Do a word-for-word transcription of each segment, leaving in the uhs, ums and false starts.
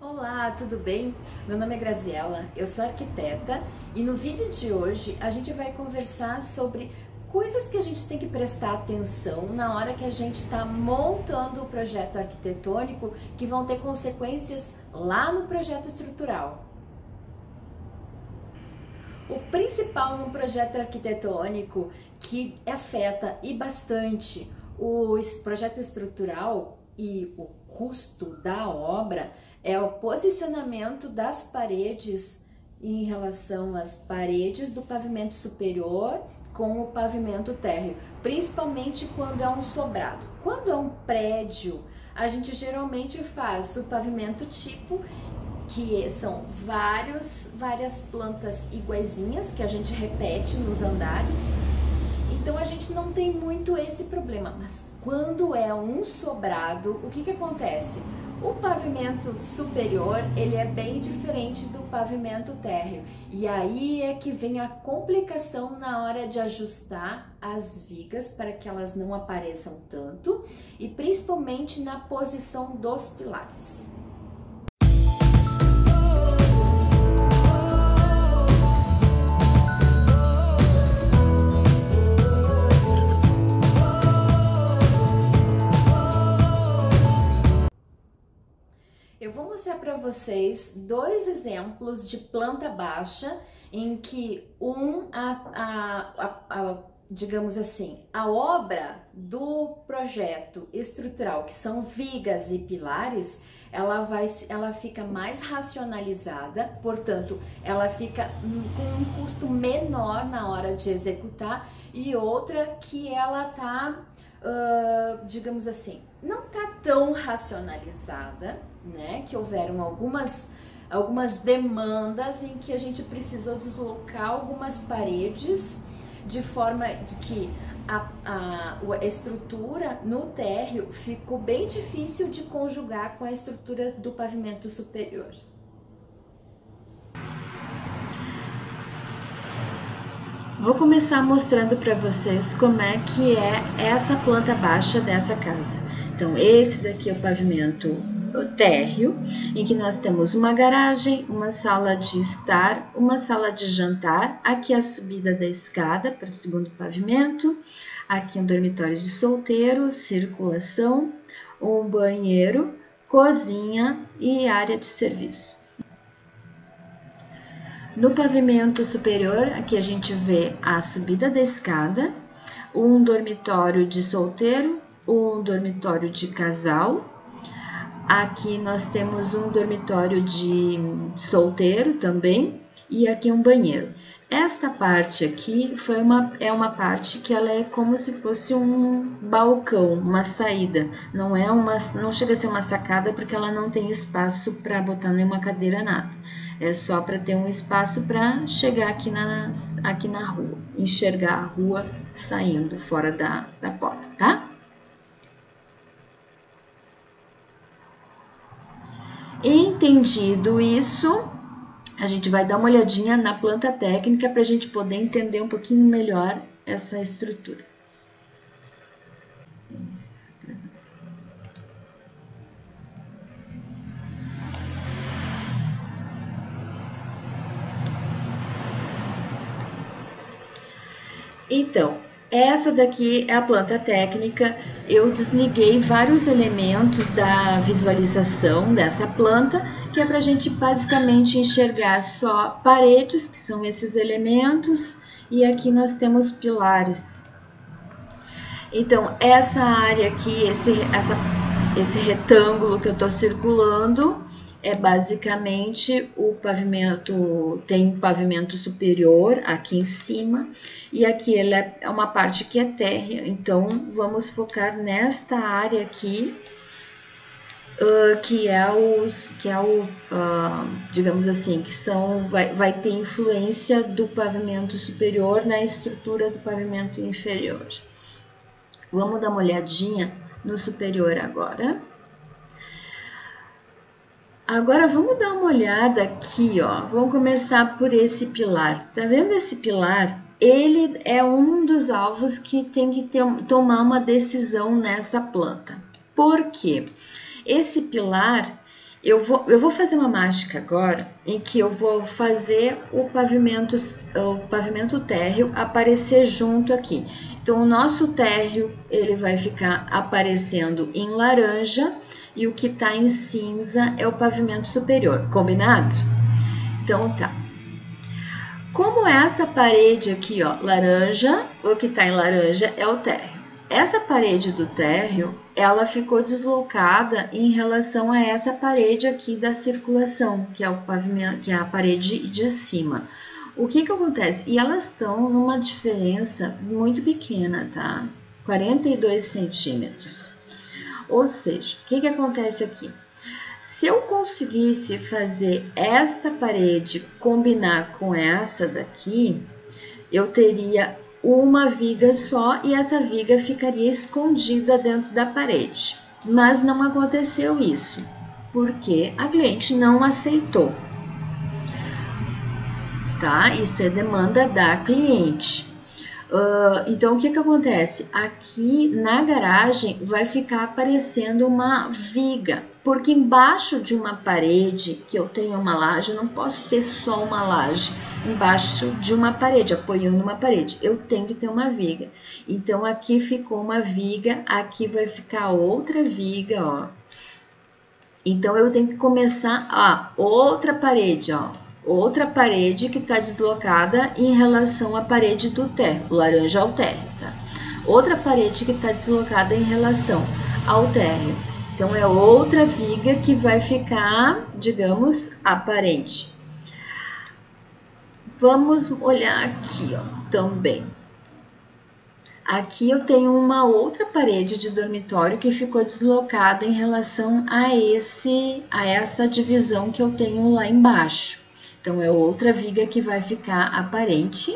Olá, tudo bem? Meu nome é Graziela, eu sou arquiteta e no vídeo de hoje a gente vai conversar sobre coisas que a gente tem que prestar atenção na hora que a gente está montando o projeto arquitetônico que vão ter consequências lá no projeto estrutural. O principal no projeto arquitetônico que afeta e bastante o projeto estrutural e o custo da obra é o posicionamento das paredes em relação às paredes do pavimento superior com o pavimento térreo, principalmente quando é um sobrado. Quando é um prédio, a gente geralmente faz o pavimento tipo, que são vários, várias plantas iguaizinhas que a gente repete nos andares. Então a gente não tem muito esse problema, mas quando é um sobrado, o que que acontece? O pavimento superior, ele é bem diferente do pavimento térreo, e aí é que vem a complicação na hora de ajustar as vigas para que elas não apareçam tanto, e principalmente na posição dos pilares. Eu vou mostrar para vocês dois exemplos de planta baixa em que um, a, a, a, a, digamos assim, a obra do projeto estrutural, que são vigas e pilares, ela, vai, ela fica mais racionalizada, portanto, ela fica com um custo menor na hora de executar, e outra que ela tá, uh, digamos assim, não tá tão racionalizada, né? Que houveram algumas, algumas demandas em que a gente precisou deslocar algumas paredes de forma que a, a, a estrutura no térreo ficou bem difícil de conjugar com a estrutura do pavimento superior. Vou começar mostrando para vocês como é que é essa planta baixa dessa casa. Então, esse daqui é o pavimento térreo, em que nós temos uma garagem, uma sala de estar, uma sala de jantar, aqui a subida da escada para o segundo pavimento, aqui um dormitório de solteiro, circulação, um banheiro, cozinha e área de serviço. No pavimento superior, aqui a gente vê a subida da escada, um dormitório de solteiro, um dormitório de casal. Aqui nós temos um dormitório de solteiro também e aqui um banheiro. Esta parte aqui foi uma, é uma parte que ela é como se fosse um balcão, uma saída. Não é uma, não chega a ser uma sacada porque ela não tem espaço para botar nenhuma cadeira, nada. É só para ter um espaço para chegar aqui na, aqui na rua, enxergar a rua saindo fora da, da porta, tá? Entendido isso, a gente vai dar uma olhadinha na planta técnica para a gente poder entender um pouquinho melhor essa estrutura. Então, essa daqui é a planta técnica. Eu desliguei vários elementos da visualização dessa planta, que é para a gente basicamente enxergar só paredes, que são esses elementos, e aqui nós temos pilares. Então, essa área aqui, esse, essa, esse retângulo que eu estou circulando, é basicamente o pavimento, tem um pavimento superior aqui em cima, e aqui ele é uma parte que é térrea, então vamos focar nesta área aqui, uh, que é, os, que é o, uh, digamos assim, que são, vai, vai ter influência do pavimento superior na estrutura do pavimento inferior. Vamos dar uma olhadinha no superior agora. Agora vamos dar uma olhada aqui, ó. Vamos começar por esse pilar. Tá vendo esse pilar? Ele é um dos alvos que tem que ter, tomar uma decisão nessa planta. Por quê? Esse pilar, Eu vou, eu vou fazer uma mágica agora em que eu vou fazer o pavimento, o pavimento térreo aparecer junto aqui. Então, o nosso térreo ele vai ficar aparecendo em laranja e o que está em cinza é o pavimento superior, combinado? Então, tá. Como essa parede aqui, ó, laranja, o que está em laranja é o térreo. Essa parede do térreo, ela ficou deslocada em relação a essa parede aqui da circulação, que é o pavimento, que é a parede de cima. O que que acontece? E elas estão numa diferença muito pequena, tá? quarenta e dois centímetros. Ou seja, o que que acontece aqui? Se eu conseguisse fazer esta parede combinar com essa daqui, eu teria uma viga só e essa viga ficaria escondida dentro da parede. Mas não aconteceu isso, porque a cliente não aceitou. Tá? Isso é demanda da cliente. Uh, então, o que que acontece? Aqui na garagem vai ficar aparecendo uma viga, porque embaixo de uma parede, que eu tenho uma laje, eu não posso ter só uma laje embaixo de uma parede, apoiando uma parede, eu tenho que ter uma viga. Então, aqui ficou uma viga, aqui vai ficar outra viga, ó. Então, eu tenho que começar, ó, outra parede, ó. Outra parede que está deslocada em relação à parede do térreo, laranja ao térreo, tá? Outra parede que está deslocada em relação ao térreo. Então, é outra viga que vai ficar, digamos, aparente. Vamos olhar aqui, ó, também. Aqui eu tenho uma outra parede de dormitório que ficou deslocada em relação a, esse, a essa divisão que eu tenho lá embaixo. Então, é outra viga que vai ficar aparente.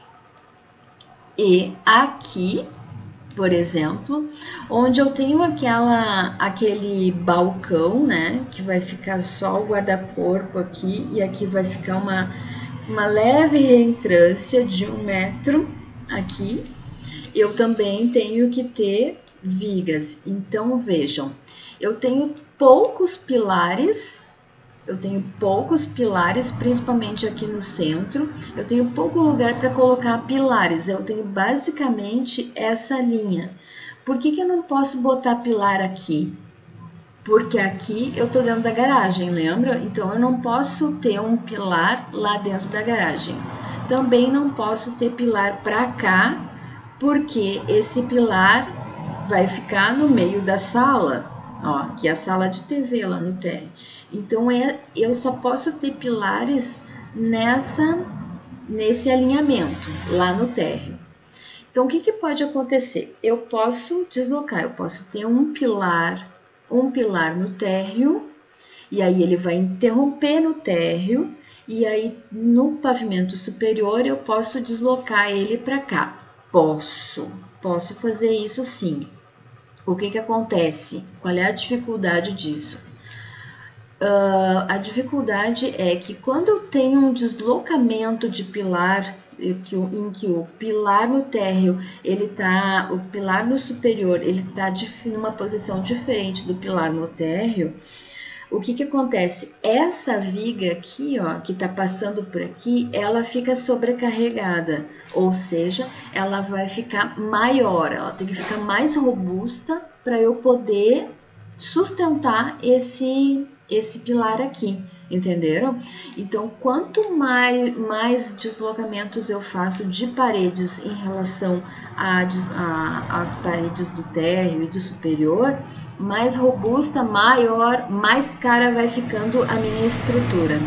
E aqui, por exemplo, onde eu tenho aquela, aquele balcão, né? Que vai ficar só o guarda-corpo aqui. E aqui vai ficar uma, uma leve reentrância de um metro aqui. Eu também tenho que ter vigas. Então, vejam, eu tenho poucos pilares. Eu tenho poucos pilares, principalmente aqui no centro. Eu tenho pouco lugar para colocar pilares. Eu tenho basicamente essa linha. Por que que eu não posso botar pilar aqui? Porque aqui eu tô dentro da garagem, lembra? Então, eu não posso ter um pilar lá dentro da garagem. Também não posso ter pilar para cá, porque esse pilar vai ficar no meio da sala. Ó, que é a sala de T V lá no térreo. Então, é, eu só posso ter pilares nessa, nesse alinhamento, lá no térreo. Então, o que que pode acontecer? Eu posso deslocar, eu posso ter um pilar, um pilar no térreo, e aí ele vai interromper no térreo, e aí no pavimento superior eu posso deslocar ele para cá. Posso, posso fazer isso sim. O que que acontece? Qual é a dificuldade disso? Uh, a dificuldade é que quando eu tenho um deslocamento de pilar, em que, em que o pilar no térreo, ele tá, o pilar no superior, ele está numa posição diferente do pilar no térreo, o que que acontece? Essa viga aqui, ó, que está passando por aqui, ela fica sobrecarregada, ou seja, ela vai ficar maior, ela tem que ficar mais robusta para eu poder sustentar esse, esse pilar aqui, entenderam? Então, quanto mais, mais deslocamentos eu faço de paredes em relação às paredes do térreo e do superior, mais robusta, maior, mais cara vai ficando a minha estrutura.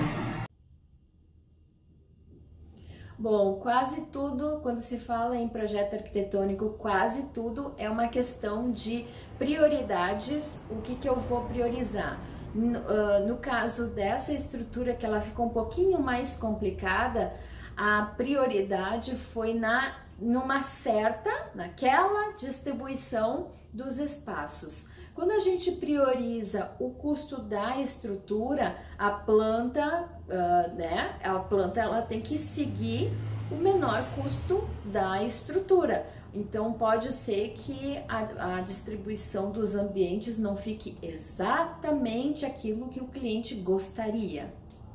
Bom, quase tudo, quando se fala em projeto arquitetônico, quase tudo é uma questão de prioridades, o que que eu vou priorizar. No, uh, no caso dessa estrutura, que ela ficou um pouquinho mais complicada, a prioridade foi na, numa certa, naquela distribuição dos espaços. Quando a gente prioriza o custo da estrutura, a planta, uh, né, a planta ela tem que seguir o menor custo da estrutura. Então pode ser que a, a distribuição dos ambientes não fique exatamente aquilo que o cliente gostaria.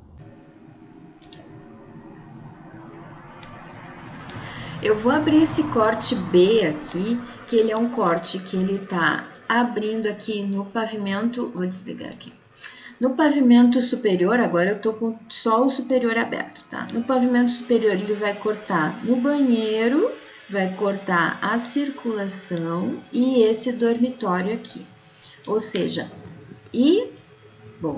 Eu vou abrir esse corte B aqui, que ele é um corte que ele tá abrindo aqui no pavimento, vou desligar aqui. No pavimento superior, agora eu tô com só o superior aberto, tá? No pavimento superior ele vai cortar no banheiro, vai cortar a circulação e esse dormitório aqui. Ou seja, e, bom,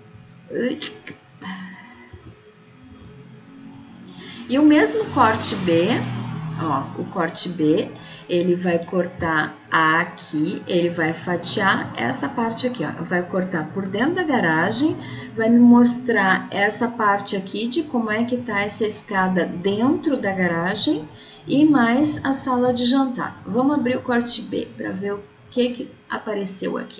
e o mesmo corte B, ó, o corte B, ele vai cortar aqui, ele vai fatiar essa parte aqui, ó, vai cortar por dentro da garagem, vai me mostrar essa parte aqui de como é que tá essa escada dentro da garagem e mais a sala de jantar. Vamos abrir o corte B para ver o que que apareceu aqui.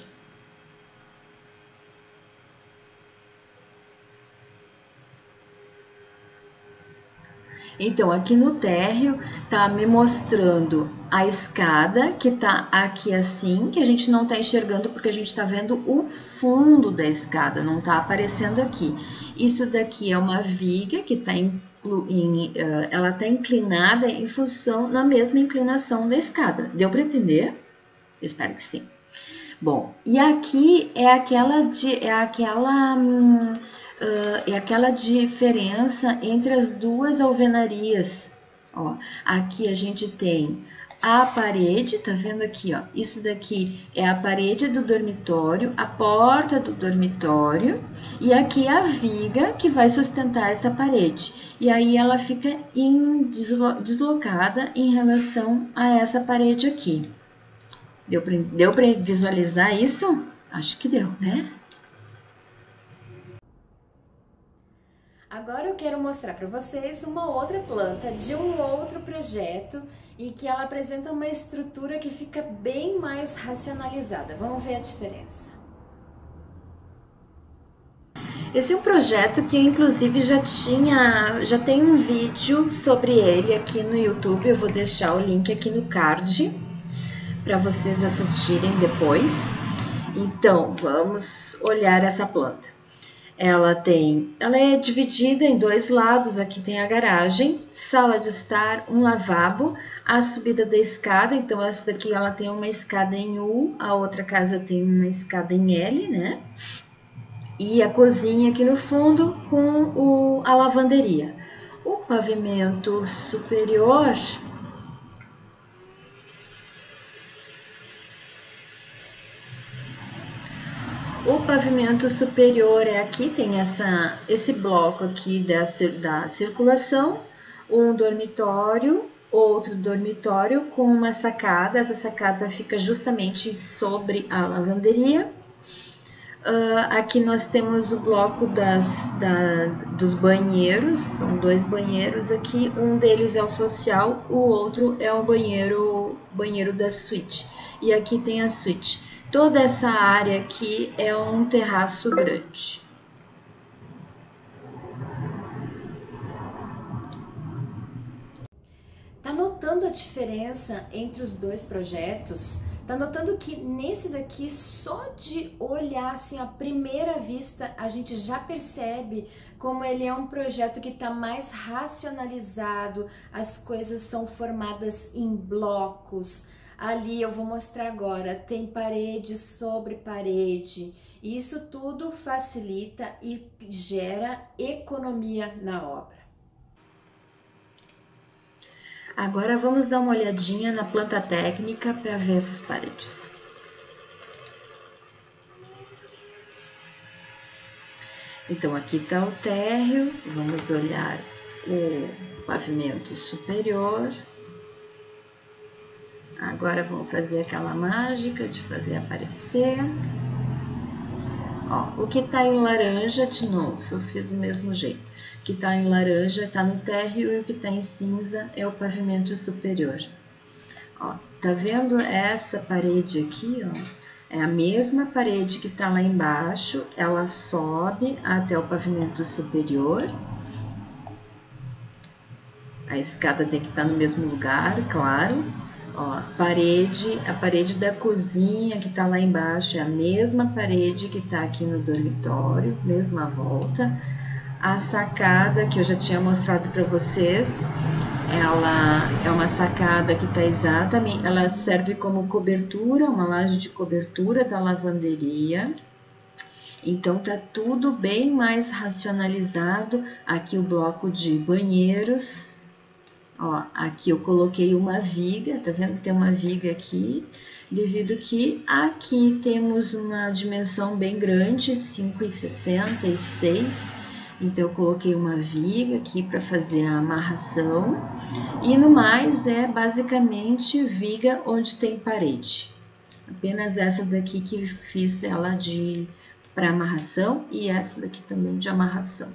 Então, aqui no térreo, tá me mostrando a escada, que tá aqui assim, que a gente não tá enxergando porque a gente tá vendo o fundo da escada, não tá aparecendo aqui. Isso daqui é uma viga que tá em, em, uh, ela tá inclinada em função, na mesma inclinação da escada. Deu para entender? Eu espero que sim. Bom, e aqui é aquela, de, é aquela, hum, uh, é aquela diferença entre as duas alvenarias. Ó, aqui a gente tem a parede, tá vendo aqui, ó? Isso daqui é a parede do dormitório, a porta do dormitório, e aqui a viga que vai sustentar essa parede. E aí ela fica em, deslocada em relação a essa parede aqui. Deu para deu para visualizar isso? Acho que deu, né? Agora eu quero mostrar para vocês uma outra planta de um outro projeto e que ela apresenta uma estrutura que fica bem mais racionalizada. Vamos ver a diferença. Esse é um projeto que eu inclusive já tinha, já tem um vídeo sobre ele aqui no YouTube. Eu vou deixar o link aqui no card para vocês assistirem depois. Então, vamos olhar essa planta. Ela tem, ela é dividida em dois lados. Aqui tem a garagem, sala de estar, um lavabo, a subida da escada. Então, essa daqui ela tem uma escada em U, a outra casa tem uma escada em L, né? E a cozinha aqui no fundo com o, a lavanderia. O pavimento superior, O pavimento superior é aqui, tem essa, esse bloco aqui da, da circulação, um dormitório, outro dormitório com uma sacada. Essa sacada fica justamente sobre a lavanderia. Uh, aqui nós temos o bloco das, da, dos banheiros, então dois banheiros aqui, um deles é o social, o outro é o banheiro, banheiro da suíte. E aqui tem a suíte. Toda essa área aqui é um terraço grande. Tá notando a diferença entre os dois projetos? Tá notando que nesse daqui, só de olhar assim à primeira vista, a gente já percebe como ele é um projeto que está mais racionalizado, as coisas são formadas em blocos. Ali eu vou mostrar agora, tem parede sobre parede. Isso tudo facilita e gera economia na obra. Agora vamos dar uma olhadinha na planta técnica para ver essas paredes. Então aqui está o térreo, vamos olhar o pavimento superior. Agora vamos fazer aquela mágica de fazer aparecer. Ó, o que tá em laranja, de novo, eu fiz o mesmo jeito. O que tá em laranja tá no térreo e o que tá em cinza é o pavimento superior. Ó, tá vendo essa parede aqui, ó? É a mesma parede que tá lá embaixo, ela sobe até o pavimento superior. A escada tem que estar no mesmo lugar, claro. Ó, parede, a parede da cozinha que tá lá embaixo é a mesma parede que tá aqui no dormitório, mesma volta. A sacada que eu já tinha mostrado para vocês, ela é uma sacada que tá exatamente, ela serve como cobertura, uma laje de cobertura da lavanderia. Então tá tudo bem mais racionalizado. Aqui o bloco de banheiros. Ó, aqui eu coloquei uma viga, tá vendo que tem uma viga aqui? Devido que aqui temos uma dimensão bem grande, cinco e sessenta e seis. Então eu coloquei uma viga aqui para fazer a amarração. E no mais é basicamente viga onde tem parede. Apenas essa daqui que fiz ela de para amarração e essa daqui também de amarração.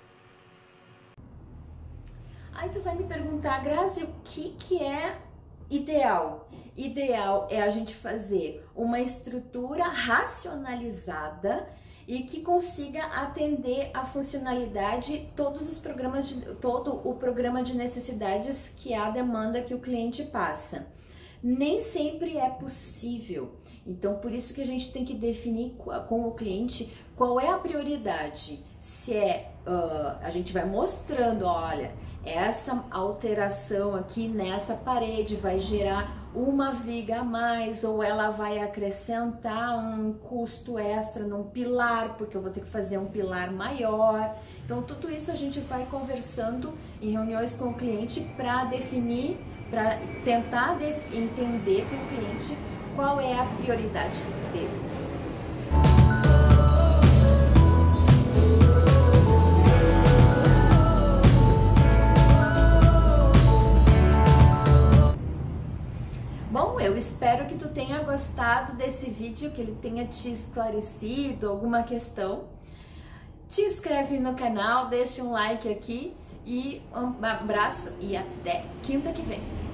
Aí tu vai me perguntar, Grazi, o que que é ideal? Ideal é a gente fazer uma estrutura racionalizada e que consiga atender a funcionalidade, todos os programas de, todo o programa de necessidades que a demanda que o cliente passa. Nem sempre é possível, então por isso que a gente tem que definir com o cliente qual é a prioridade. Se é, uh, a gente vai mostrando, olha, essa alteração aqui nessa parede vai gerar uma viga a mais, ou ela vai acrescentar um custo extra num pilar, porque eu vou ter que fazer um pilar maior. Então tudo isso a gente vai conversando em reuniões com o cliente para definir, para tentar entender com o cliente qual é a prioridade dele. Bom, eu espero que tu tenha gostado desse vídeo, que ele tenha te esclarecido alguma questão. Te inscreve no canal, deixa um like aqui e um abraço e até quinta que vem.